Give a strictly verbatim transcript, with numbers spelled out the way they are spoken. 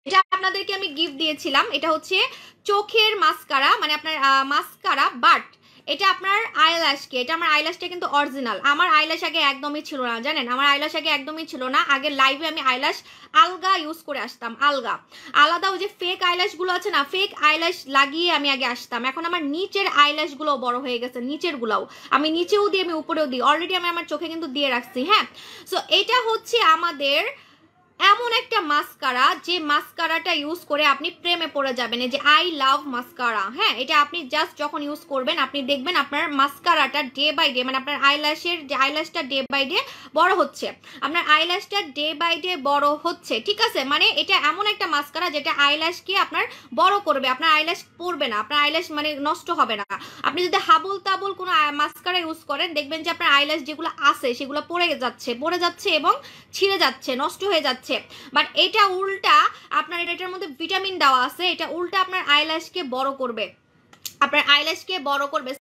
এটা আপনাদেরকে আমি গিফট দিয়েছিলাম। এটা হচ্ছে চোখের মাস্কারা, মানে আপনার মাস্কারা, বাট এটা আপনার আইল্যাশকে, এটা আমার আইল্যাশটা কিন্তু অরিজিনাল। আমার আইল্যাশ আগে একদমই ছিল না, জানেন, আমার আইল্যাশ আগে একদমই ছিল না। আগে লাইভে আমি আইল্যাশ আলগা ইউজ করে আসতাম, আলগা আলাদা ওই যে ফেক আইল্যাশগুলো আছে না, ফেক আইল্যাশ লাগিয়ে আমি আগে আসতাম। এখন আমার নিচের আইল্যাশগুলো বড় হয়ে গেছে, নিচের গুলাও আমি নিচেও দিই, আমি উপরেও দিই, অলরেডি আমি আমার চোখে কিন্তু দিয়ে রাখছি। হ্যাঁ, সো এটা হচ্ছে আমাদের এমন একটা মাস্কারা যে মাস্কারাটা ইউজ করে আপনি প্রেমে পড়ে যাবেন, এই যে আই লাভ মাস্কারা। হ্যাঁ, এটা আপনি জাস্ট যখন ইউজ করবেন আপনি দেখবেন আপনার মাস্কারাটা ডে বাই ডে, মানে আপনার আইল্যাশের যে আইল্যাশটা ডে বাই ডে বড় হচ্ছে, আপনার আইল্যাশটা ডে বাই ডে বড় হচ্ছে। ঠিক আছে, মানে এটা এমন একটা মাস্কারা যেটা আইল্যাশকে আপনার বড় করবে, আপনার আইল্যাশ পড়বে না, আপনার আইল্যাশ মানে নষ্ট হবে না। আপনি যদি হাবুল তাবুল কোনো মাস্কারা ইউজ করেন দেখবেন যে আপনার আইল্যাশ যেগুলো আছে সেগুলো পড়ে যাচ্ছে পড়ে যাচ্ছে এবং ছিঁড়ে যাচ্ছে, নষ্ট হয়ে যাচ্ছে। বাট এটা উল্টা, আপনার এটার মধ্যে ভিটামিন দেওয়া আছে, এটা উল্টা আপনার আইল্যাশকে বড় করবে, আপনার আইল্যাশকে বড় করবে।